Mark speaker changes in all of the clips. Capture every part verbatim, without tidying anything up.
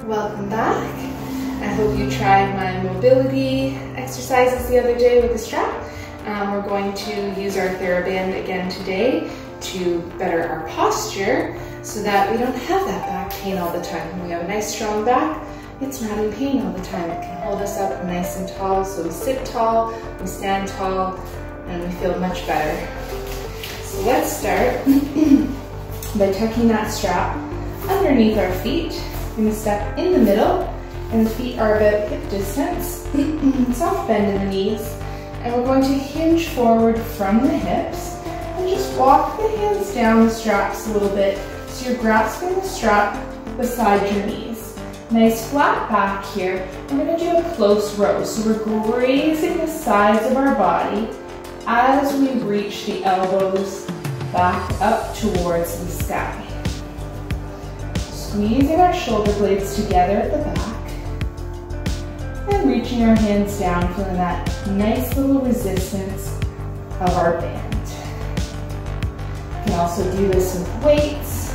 Speaker 1: Welcome back. I hope you tried my mobility exercises the other day with the strap. Um, we're going to use our TheraBand again today to better our posture so that we don't have that back pain all the time. When we have a nice strong back, it's not in pain all the time. It can hold us up nice and tall, so we sit tall, we stand tall, and we feel much better. So let's start by tucking that strap underneath our feet. We're going to step in the middle, and the feet are about hip distance. Soft bend in the knees, and we're going to hinge forward from the hips and just walk the hands down the straps a little bit so you're grasping the strap beside your knees. Nice flat back here. We're going to do a close row, so we're grazing the sides of our body as we reach the elbows back up towards the sky. Squeezing our shoulder blades together at the back and reaching our hands down, feeling that nice little resistance of our band. You can also do this with weights.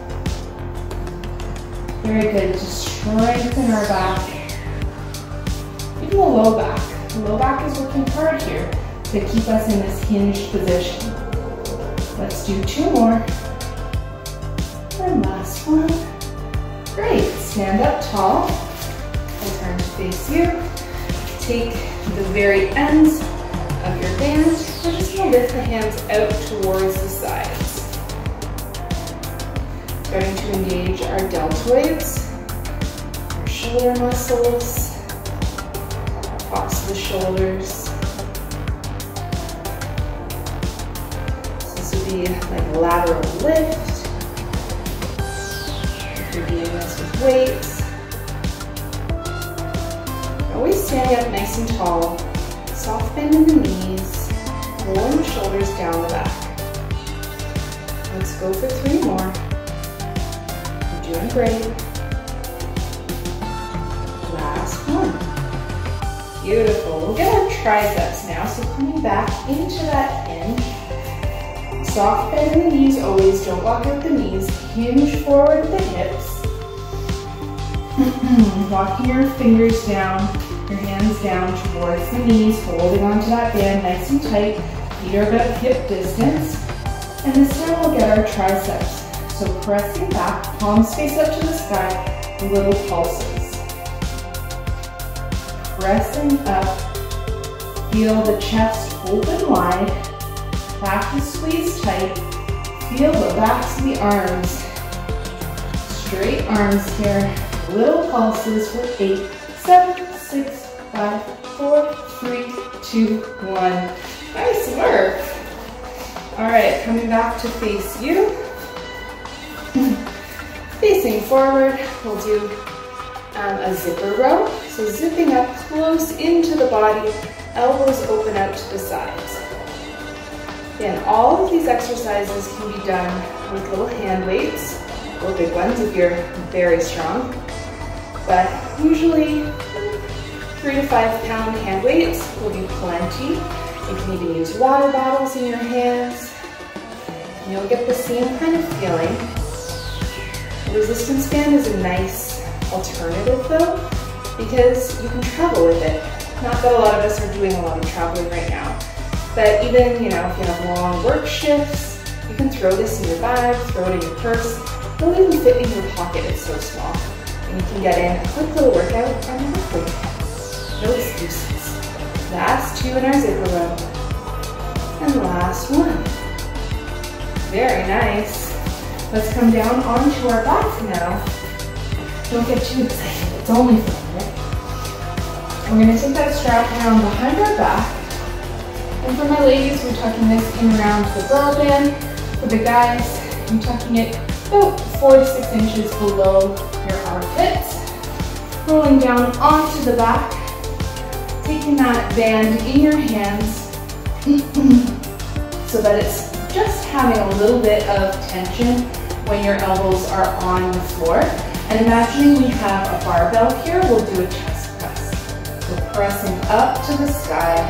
Speaker 1: Very good to strengthen our back. Even the low back. The low back is working hard here to keep us in this hinged position. Let's do two more. And last one. Great. Stand up tall. And turn to face you. Take the very ends of your band. We're just going to lift the hands out towards the sides. Starting to engage our deltoids, our shoulder muscles, tops of the shoulders. So this would be like a lateral lift. If you're doing this with weights. Always standing up nice and tall. Soft bend in the knees. Rolling the shoulders down the back. Let's go for three more. Doing great. Last one. Beautiful. We'll get our triceps now. So coming back into that hinge. Soft bend in the knees always. Don't walk out the knees. Hinge forward the hips. Walking your fingers down, your hands down towards the knees, holding onto that band nice and tight. Feet are about hip distance. And this time we'll get our triceps. So pressing back, palms face up to the sky, little pulses. Pressing up, feel the chest open wide, back is squeezed tight, feel the backs of the arms. Straight arms here, little pulses for eight, seven, six, five, four, three, two, one. Nice work. All right, coming back to face you. Facing forward, we'll do um, a zipper row. So zipping up close into the body, elbows open out to the sides. Again, all of these exercises can be done with little hand weights, or big ones if you're very strong. But usually three to five pound hand weights will be plenty. You can even use water bottles in your hands. And you'll get the same kind of feeling. The resistance band is a nice alternative though, because you can travel with it. Not that a lot of us are doing a lot of traveling right now, but even, you know, if you have long work shifts, you can throw this in your bag, throw it in your purse. It'll even fit in your pocket, it's so small. And you can get in a quick little workout on your work week. No excuses. Last two in our zipper row. And last one. Very nice. Let's come down onto our back now. Don't get too excited, it's only for a minute. We're going to take that strap down behind our back. And for my ladies, we're tucking this in around the bra band. For the guys, I'm tucking it about four to six inches below your armpits. Rolling down onto the back. Taking that band in your hands so that it's just having a little bit of tension when your elbows are on the floor. And imagining we have a barbell here, we'll do a chest press. So pressing up to the sky.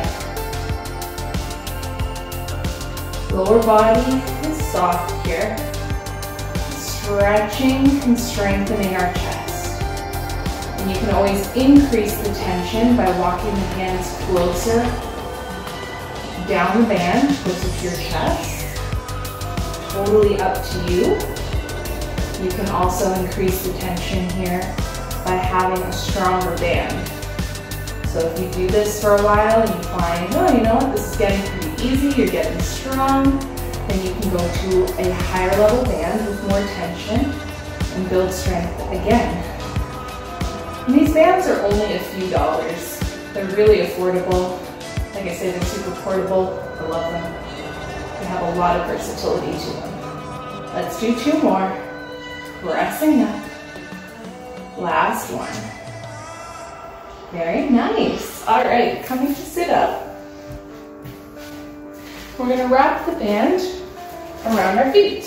Speaker 1: Lower body is soft here. Stretching and strengthening our chest. And you can always increase the tension by walking the hands closer down the band, closer to your chest. Totally up to you. You can also increase the tension here by having a stronger band. So if you do this for a while and you find, oh, you know what, this is getting pretty easy, you're getting strong, then you can go to a higher level band with more tension and build strength again. And these bands are only a few dollars. They're really affordable. Like I say, they're super portable. I love them. They have a lot of versatility to them. Let's do two more. Pressing up. Last one. Very nice. All right, coming to sit up. We're gonna wrap the band around our feet.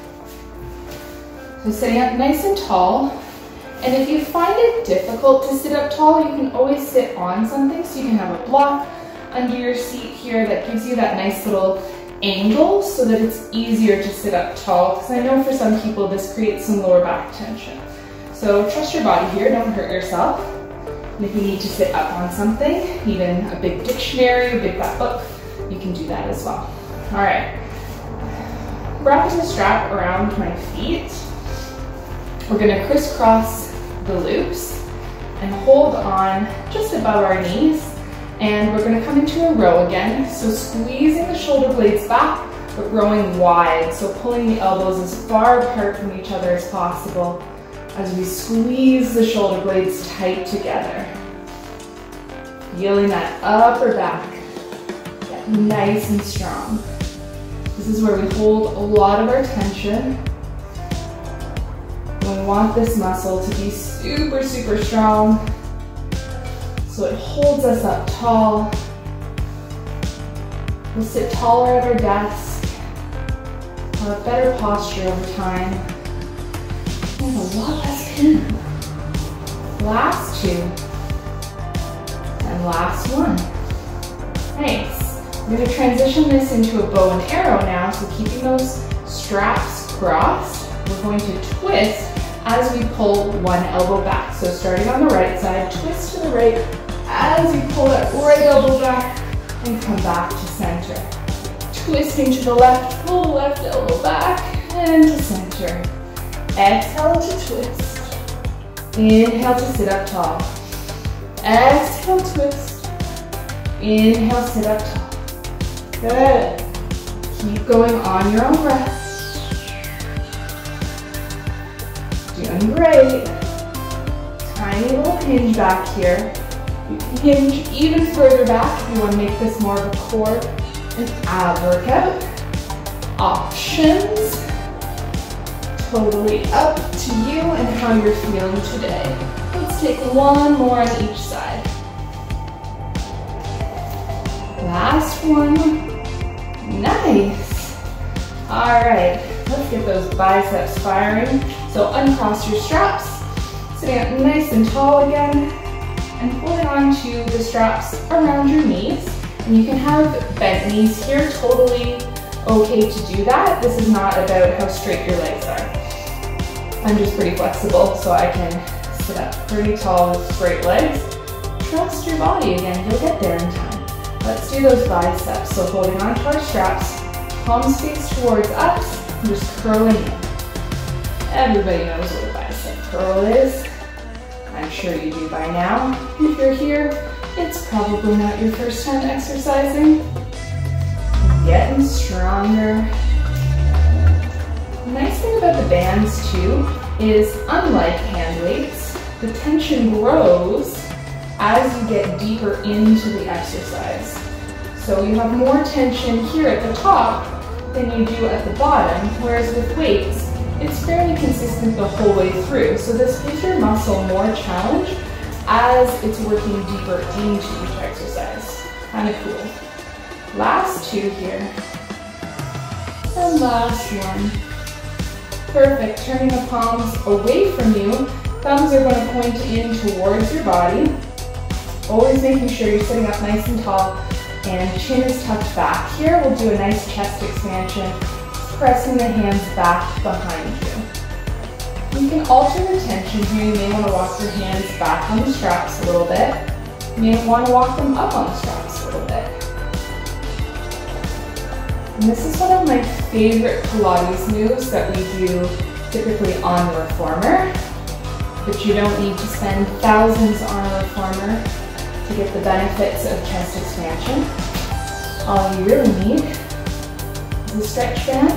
Speaker 1: So sitting up nice and tall. And if you find it difficult to sit up tall, you can always sit on something. So you can have a block under your seat here that gives you that nice little angle so that it's easier to sit up tall. Because I know for some people this creates some lower back tension. So trust your body here, don't hurt yourself. And if you need to sit up on something, even a big dictionary, a big fat book, you can do that as well. All right, wrapping the strap around my feet. We're gonna crisscross the loops and hold on just above our knees. And we're gonna come into a row again. So squeezing the shoulder blades back, but rowing wide. So pulling the elbows as far apart from each other as possible as we squeeze the shoulder blades tight together. Feeling that upper back get nice and strong. This is where we hold a lot of our tension. We want this muscle to be super, super strong so it holds us up tall. We'll sit taller at our desk, have a better posture over time, and a lot less pain. Last two, and last one. Nice. We're going to transition this into a bow and arrow now, so keeping those straps crossed, we're going to twist as we pull one elbow back. So starting on the right side, twist to the right as you pull that right elbow back and come back to center. Twisting to the left, pull the left elbow back and to center. Exhale to twist. Inhale to sit up tall. Exhale, twist. Inhale, sit up tall. Good. Keep going on your own breath. Doing great. Tiny little hinge back here. You can hinge even further back if you want to make this more of a core and ab workout. Options. Totally up to you and how you're feeling today. Let's take one more on each side. Last one. Nice. All right, let's get those biceps firing. So uncross your straps, sitting up nice and tall again, and holding on to the straps around your knees. And you can have bent knees here, totally okay to do that. This is not about how straight your legs are. I'm just pretty flexible, so I can sit up pretty tall with straight legs. Trust your body again, you'll get there in time. Let's do those biceps. So holding on to our straps, palms face towards us, and just curling in. Everybody knows what a bicep curl is. I'm sure you do by now. If you're here, it's probably not your first time exercising. Getting stronger. The nice thing about the bands too is, unlike hand weights, the tension grows as you get deeper into the exercise. So you have more tension here at the top than you do at the bottom, whereas with weights, it's fairly consistent the whole way through. So this gives your muscle more challenge as it's working deeper into each exercise. Kind of cool. Last two here. And last one. Perfect. Turning the palms away from you. Thumbs are going to point in towards your body. Always making sure you're sitting up nice and tall and chin is tucked back. Here we'll do a nice chest expansion, pressing the hands back behind you. You can alter the tension here. You may want to walk your hands back on the straps a little bit. You may want to walk them up on the straps a little bit. And this is one of my favorite Pilates moves that we do typically on a reformer, but you don't need to spend thousands on a reformer to get the benefits of chest expansion. All you really need is a stretch band.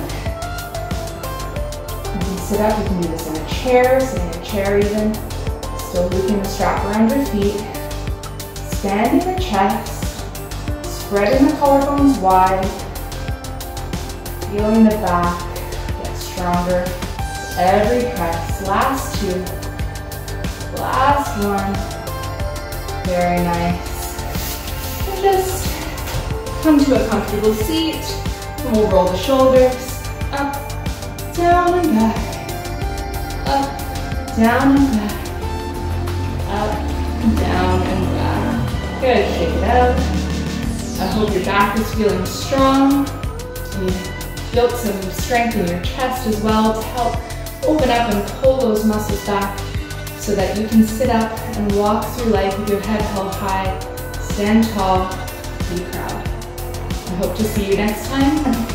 Speaker 1: You can sit up, you can do this in a chair, sit in a chair even, still looping the strap around your feet, standing the chest, spreading the collarbones wide, feeling the back get stronger every press. Last two, last one, very nice. And just come to a comfortable seat, and we'll roll the shoulders, up, down and back, up, down and back, up, down and back. Good, shake it out. I hope your back is feeling strong. You built some strength in your chest as well to help open up and pull those muscles back so that you can sit up and walk through life with your head held high, stand tall, be proud. I hope to see you next time.